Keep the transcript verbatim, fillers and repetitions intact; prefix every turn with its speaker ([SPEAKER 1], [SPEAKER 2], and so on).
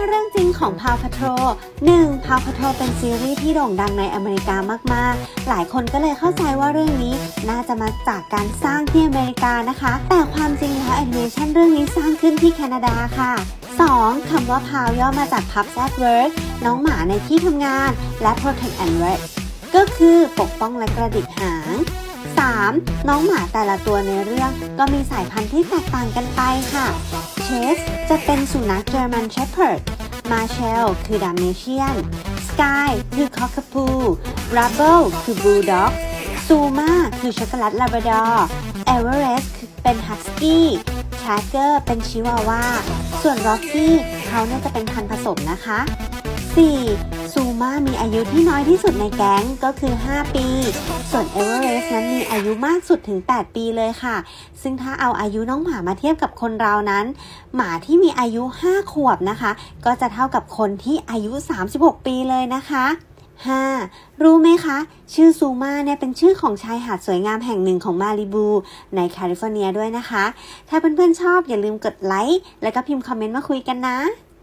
[SPEAKER 1] เรื่องจริงของ Paw Patrol หนึ่ง Paw Patrol เป็นซีรีส์ที่โด่งดังในอเมริกามากๆหลายคนก็เลยเข้าใจว่าเรื่องนี้น่าจะมาจากการสร้างที่อเมริกานะคะแต่ความจริงแล้วแอนิเมชันเรื่องนี้สร้างขึ้นที่แคนาดาค่ะ สอง คำว่า Paw ย่อมาจาก Pups at Work น้องหมาในที่ทำงานและ Protect and Vet ก็คือปกป้องและกระดิกหางสาม น้องหมาแต่ละตัวในเรื่องก็มีสายพันธุ์ที่แตกต่างกันไปค่ะเชสจะเป็นสุนัขเจอร์มันเชพเพิร์ดมาเชลคือดัมเมเชียนสกายคือคอคคาพูรับเบิลคือบูลด็อกซูมาคือช็อกโกแลตลาบราดอร์เอเวอเรสต์เป็นฮัสกี้แชกเกอร์เป็นชิวาวาส่วนร็อกกี้เขาเนี่ยจะเป็นพันธุ์ผสมนะคะสี่ซูมามีอายุที่น้อยที่สุดในแก๊งก็คือห้าปีส่วนเอเวอเรสต์นั้นมีอายุมากสุดถึงแปดปีเลยค่ะซึ่งถ้าเอาอายุน้องหมามาเทียบกับคนเรานั้นหมาที่มีอายุห้าขวบนะคะก็จะเท่ากับคนที่อายุสามสิบหกปีเลยนะคะห้ารู้ไหมคะชื่อซูมาเนี่ยเป็นชื่อของชายหาดสวยงามแห่งหนึ่งของมาลิบูในแคลิฟอร์เนียด้วยนะคะถ้าเพื่อนๆชอบอย่าลืมกดไลค์แล้วก็พิมพ์คอมเมนต์มาคุยกันนะ